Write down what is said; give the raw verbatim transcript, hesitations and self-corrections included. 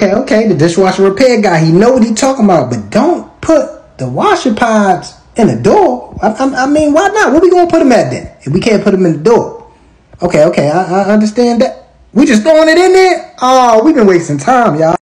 okay, okay. The dishwasher repair guy, he know what he talking about, but don't put the washer pods in the door. I, I, I mean, why not? Where we gonna put them at then? If we can't put them in the door. Okay, okay, I, I understand that. We just throwing it in there? Oh, we've been wasting time, y'all.